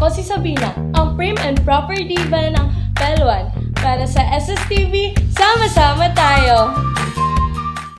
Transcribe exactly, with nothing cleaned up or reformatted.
Ako si Saveena, ang prim and proper diva ng P E L one. Para sa S S T V, sama-sama tayo!